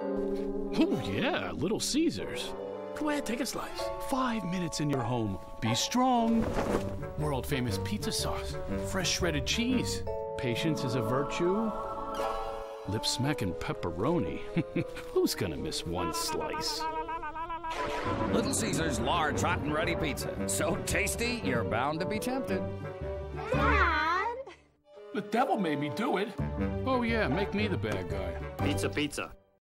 Oh, yeah, Little Caesars. Go ahead, take a slice. 5 minutes in your home. Be strong. World-famous pizza sauce. Fresh shredded cheese. Patience is a virtue. Lip-smacking pepperoni. Who's gonna miss one slice? Little Caesars large, hot and ready pizza. So tasty, you're bound to be tempted. Dad? The devil made me do it. Oh, yeah, make me the bad guy. Pizza, pizza.